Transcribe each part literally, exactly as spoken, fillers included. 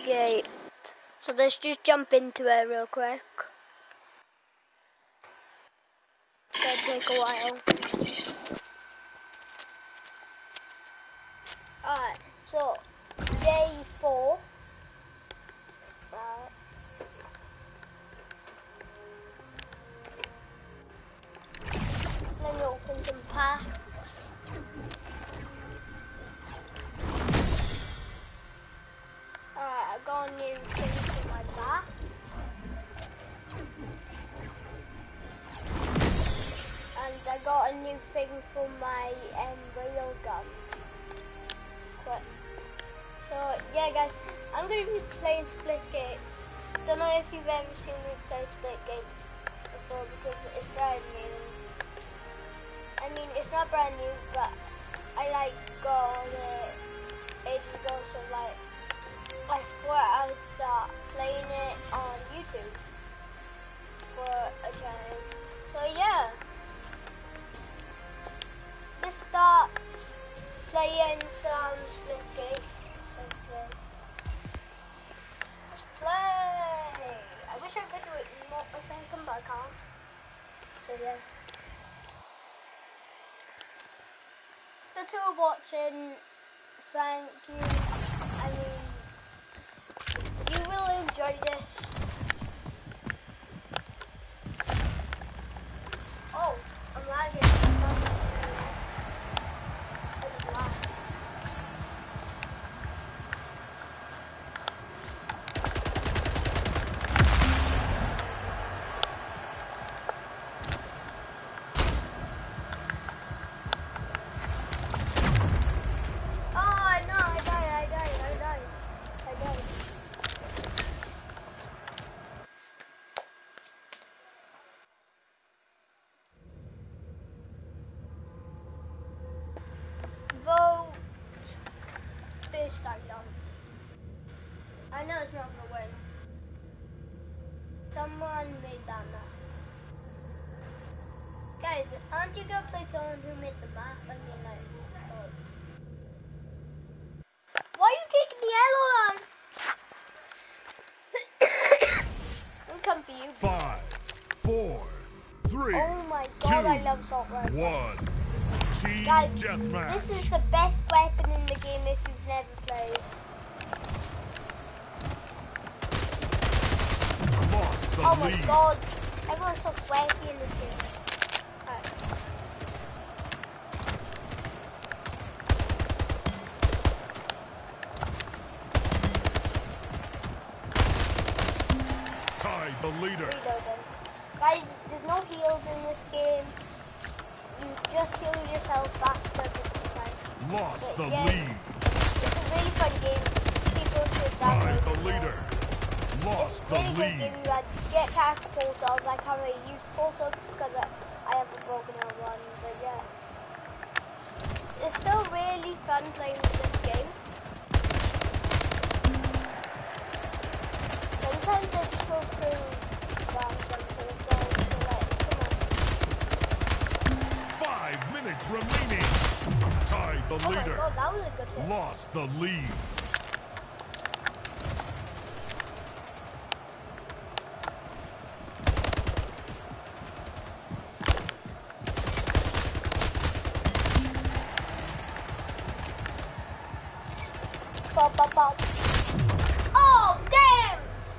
Splitgate. So let's just jump into it real quick. It'll take a while. Alright, so day four. Right. Let me open some packs. Alright, I got a new thing for my back. And I got a new thing for my um, rail gun. But, so yeah guys, I'm going to be playing Splitgate. Don't know if you've ever seen me play Splitgate before because it's brand new. I mean, it's not brand new, but I like got it ages ago, so like I thought I would start playing it on YouTube for a channel. So yeah, let's start playing some Splitgate. Let's play. Let's play. I wish I could do it emote a second, but I can't. So yeah. That's who are watching. Thank you. I mean, you will enjoy this. Oh, I'm lagging. I just lagged. Oh no, I died, I died, I died. I died. Vote fish time done. I know it's not gonna win. Someone made that map. Guys, aren't you gonna play someone who made the map? I mean like oh. Why are you taking the yellow line? I'm coming for you. Five, four, three, Oh my god, two, I love salt rifles. one. Team Guys, deathmatch. this is the best weapon in the game if you've never played. Lost the Oh my lead. god, everyone's so sweaty in this game. Alright. Tied the leader. Reloading. Guys, there's no heals in this game. You just heal yourself back every time. Lost But the yeah, lead. it's a really fun game. People should Tied download the it. leader. It's Lost the really good lead. game. You had get catapultals. I can't really use portal because I, I have a broken arm one. But yeah, it's still really fun playing with this game. Sometimes I just go through bombs and portals. So like, come on. Five minutes remaining. Tied the Oh my leader. god, that was a good hit. Lost the lead. Pop, pop, pop. Oh, damn!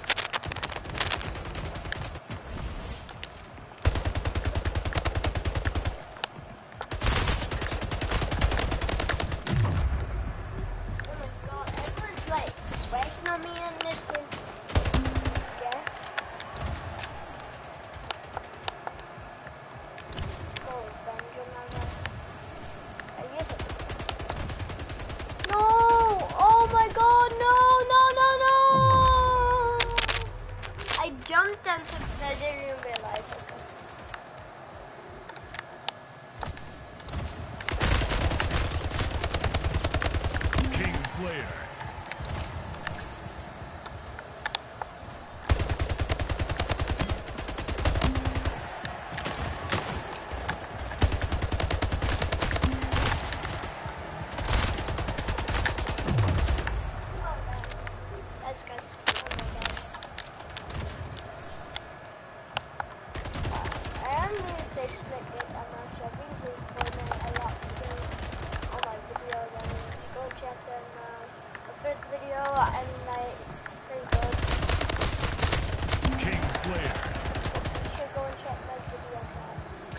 Oh my god, everyone's like sweating on me in this game. Yeah? Oh, Benjamin. I use it. No! Oh my god, no, no, no, no! I jumped and I didn't even realize it. King Slayer. guys. Oh my god. Uh, I am really play Split Gate. I'm not sure. I've been playing Fortnite a lot today on my videos. I mean, go check them out. The first video and like pretty good. King Slayer. You should go and check my videos out.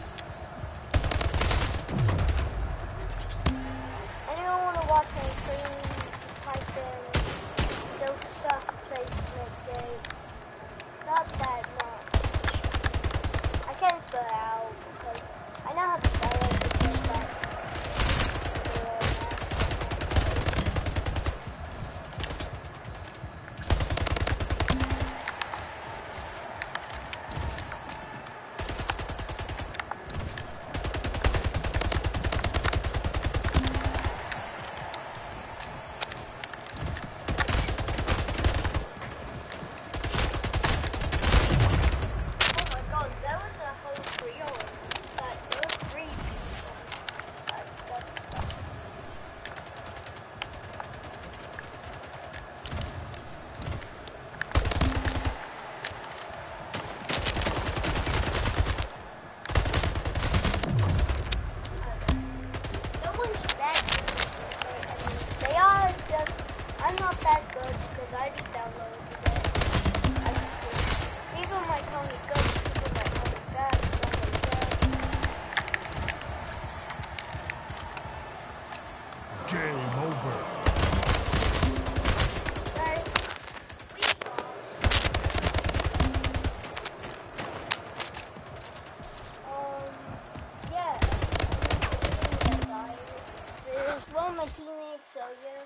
Anyone want to watch my stream? Just type in Josa Plays Split Gate. Not that much. I can't spell it out because I know how to spell it because that. So yeah.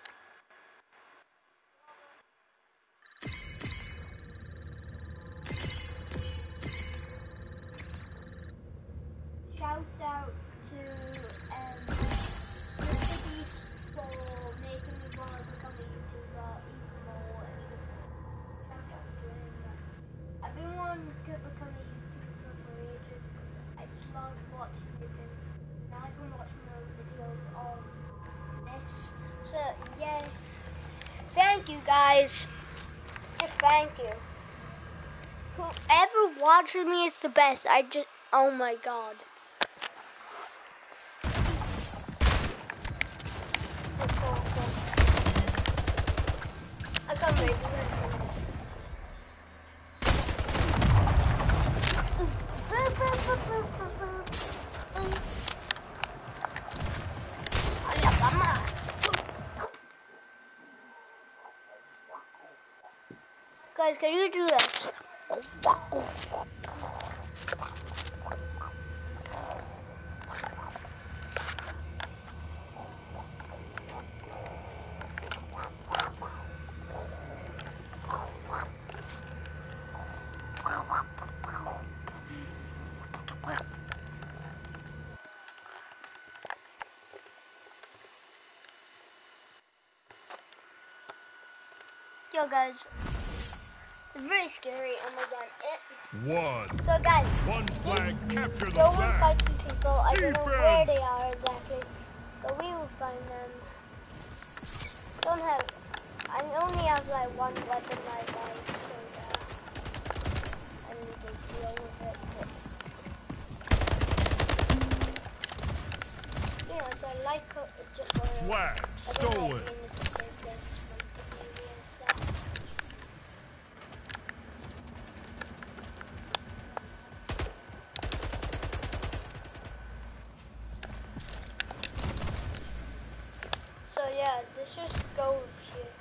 Shout out to um the city for making me want to become a YouTuber even more. And shout out to him. I've been wanting to become a YouTuber for ages. I just love watching videos. Now I can watch more videos of this. So yeah, thank you guys. Just thank you. Whoever watches me is the best. I just, oh my god. That's so cool. I can't wait. Guys, can you do this? Yo guys, it's very scary. Oh my god. It, One. so guys, One flag. Capture the go and flag. fight some people. I don't know where they Defense. are exactly, but we will find them. Don't have, I only have like one weapon like that, so yeah, I need to deal with it. But, yeah, so I like uh, just uh, Flag I don't stolen. like being at the same place as my community and stuff. So yeah, let's just go here.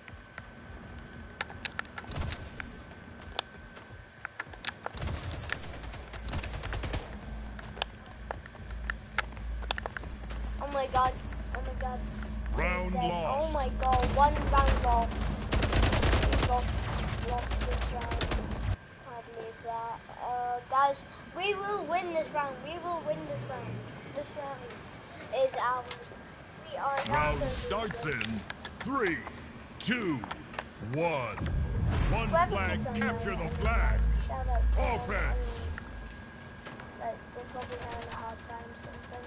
Oh my god, oh my god. Round Dead. lost. Oh my god, one round lost. We lost, lost this round. Can't believe that. Uh, guys, we will win this round. We will win this round. This round is ours. We are not Round gonna starts lose this. in three, two, one. One Whoever flag. keeps on Capture going, the flag. shout out to them. Offense. Like, they're probably having a hard time or something.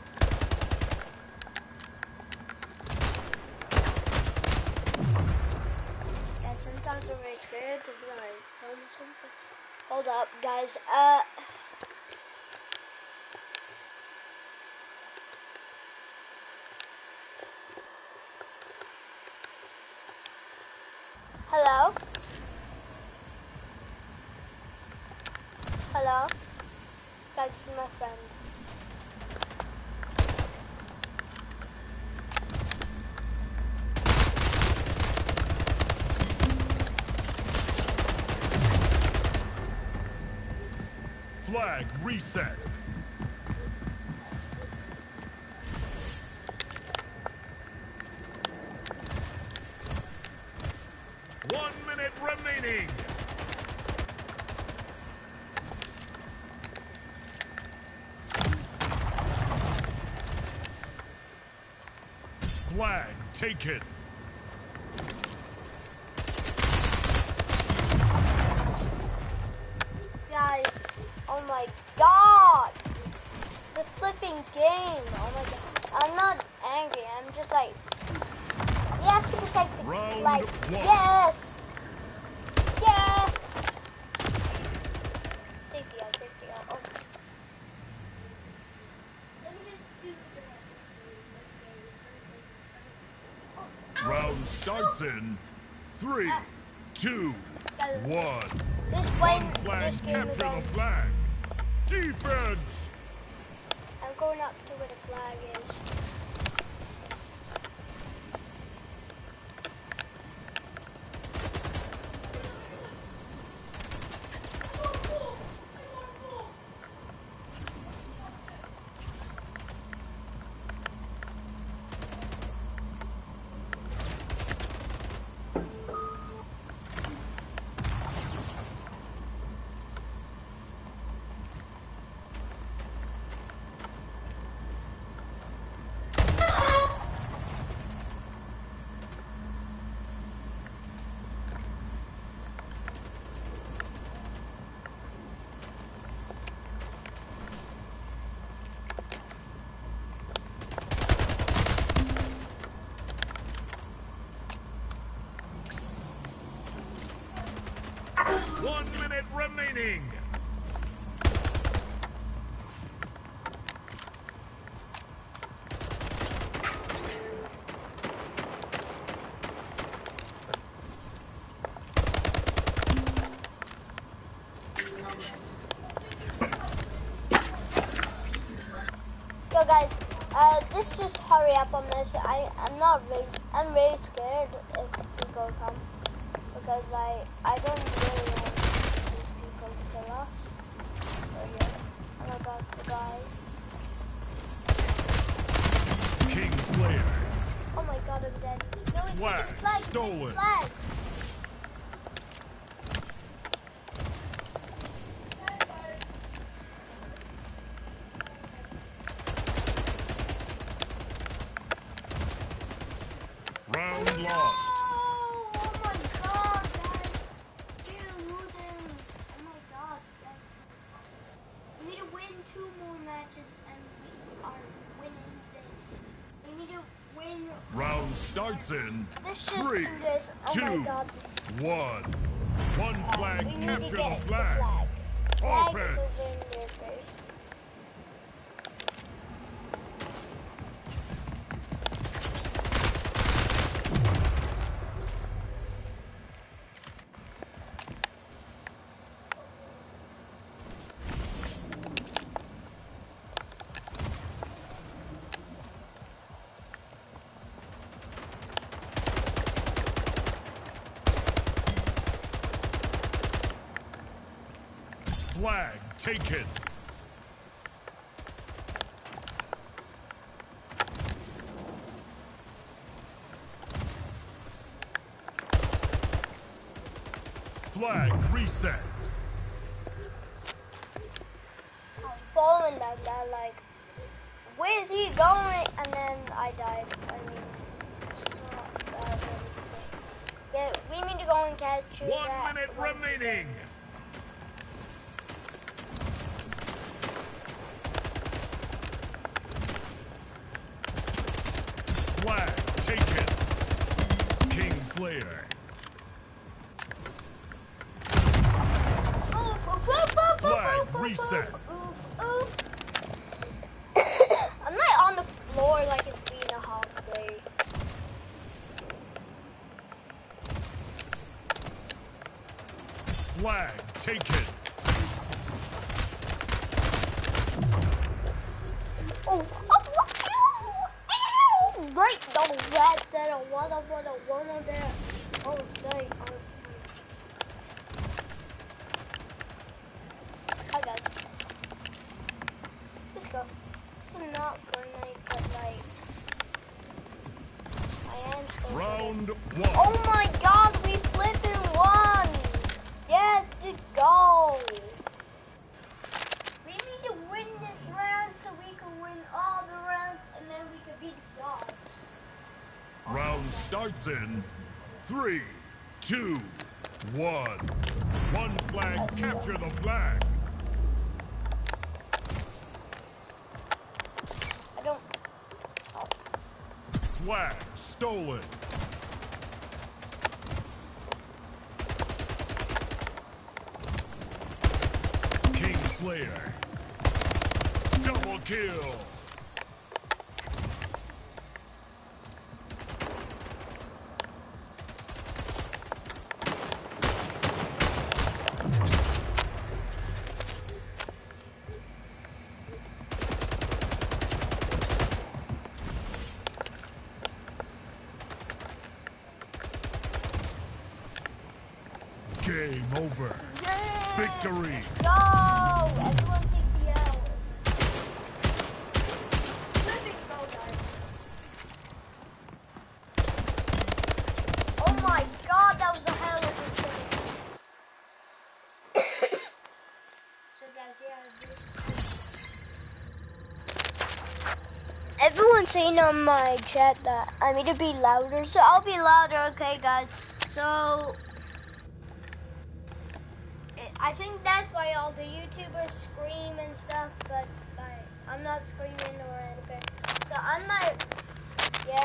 Guys, sometimes I'm very scared to like film something. Hold up, guys. Uh. Hello? Hello? Guys, this is my friend. Flag reset. One minute remaining. Flag taken. Guys, oh my god! The flipping game, oh my god. I'm not angry, I'm just like, you have to protect the, Round like, one. yes! Yes! Take the out, take the out, oh. Round starts in three, two, one. This One one, flag this game capture again. the flag. Defense. I'm going up to where the flag is. One minute remaining. Yo guys, uh, this just hurry up on this. I, I'm not really, I'm really scared if people come. Because like, I don't really want these people to kill us. So yeah, I'm about to die. King Slayer. Oh my god, I'm dead. No, it's Flag the flag. stolen. Flag. Round lost. Oh, oh my god, guys. We're losing. Oh my god, guys. We need to win two more matches and we are winning this. We need to win. Round starts in Let's just three, do this. Oh my two, god. one. One Uh, flag we need to capture get the flag. flag. Flag Offense. is in there first. Flag taken. Flag reset. I'm following that guy like, where is he going? And then I died. I mean, it's not that really. Yeah, we need to go and catch you. One that minute once remaining. again. Flag taken. King Slayer. reset. Oof, oof. I'm not on the floor like it's being a holiday. Flag taken. Oh, oh, oh, right, the red there, what a, what a, one of there. Oh, sorry. Oh. Hi, guys. Let's go. This is not Fortnite, but like, I am still Round good. one. Oh my god, we flipped and won! Yes, let's go! We need to win this round so we can win all the rounds and then we can beat the gods. Round starts in three, two, one. One flag, capture the flag. I don't... Flag stolen. Kingslayer. Double kill. Game over. Yes! Victory. Go! Everyone take the L. Let me go, guys. Oh my god, that was a hell of a kill. So guys, yeah, this... Everyone's saying on my chat that I need to be louder, so I'll be louder, okay guys? So... I think that's why all the YouTubers scream and stuff, but like, I'm not screaming or anything. So I'm like, yeah.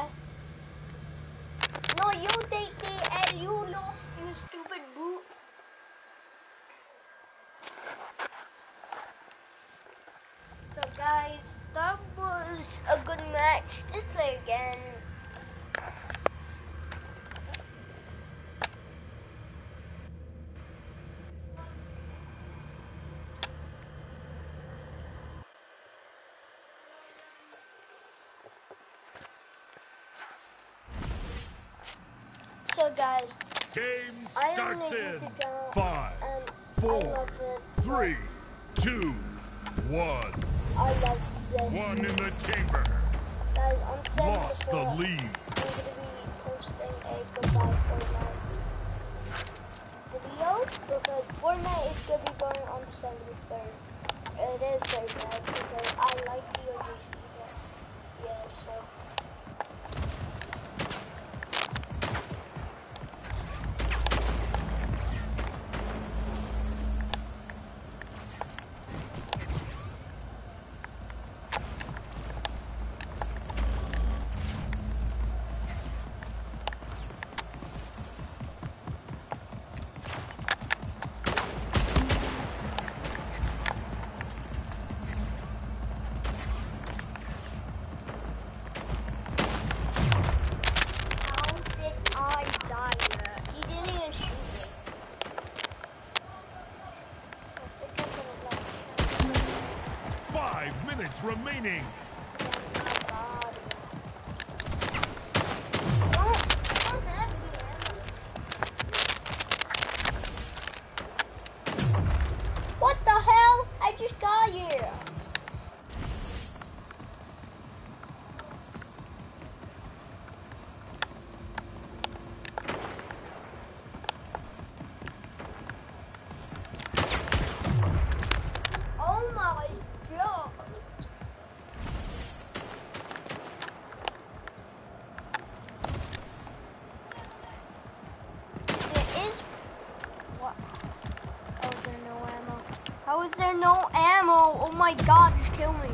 No, you take the and you lost, you stupid boot. So guys, that was a good match. Let's play again. So guys, Game I starts only in need to go five, and I four, love it. three, two, one. I love this. One in the chamber. Guys, I'm sending Lost the, the lead. I'm gonna be posting a goodbye Fortnite video because Fortnite is gonna be going on December third. It is very bad because I like the O G season. Yeah, so. Remaining. What the hell? I just got here. Oh my god. How is there no ammo? Oh my god, just kill me.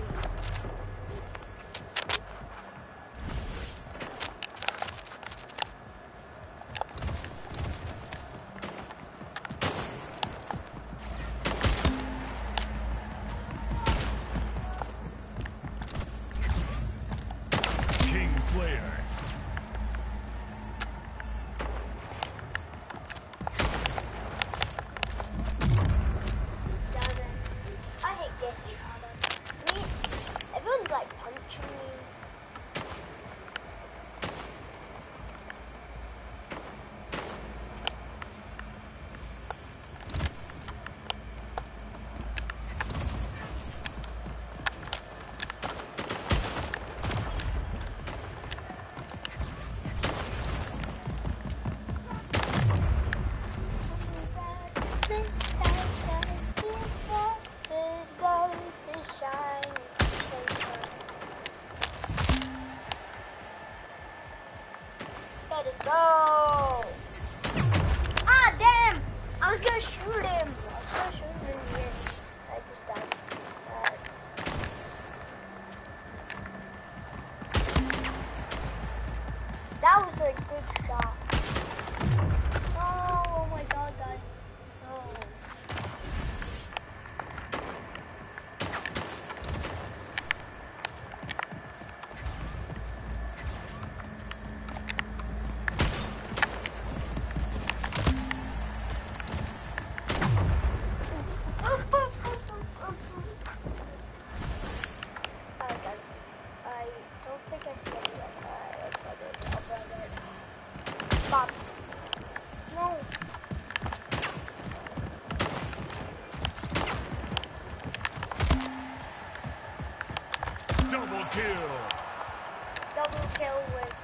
kill. Double kill with.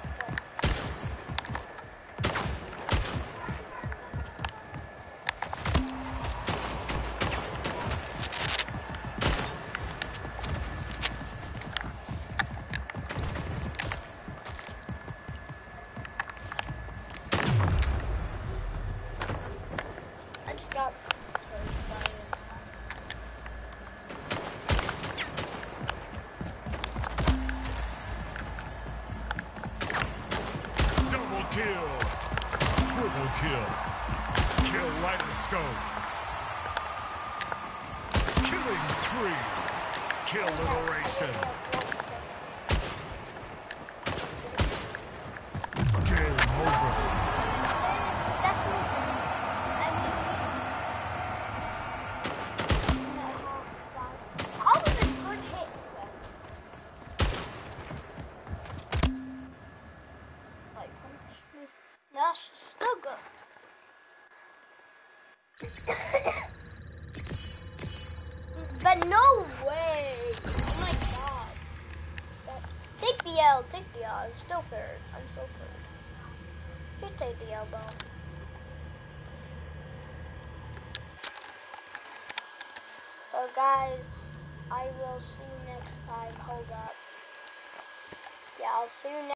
I just got. Double kill. Triple kill. Kill light and scope. Killing spree. Kill liberation. Game over. That's definitely. I mean, that was a good hit. Like punch me. That's still good. But no way! Oh my god. That, take the L, take the L. I'm still third. I'm still third. Just take the elbow. So guys, I will see you next time. Hold up. Yeah, I'll see you next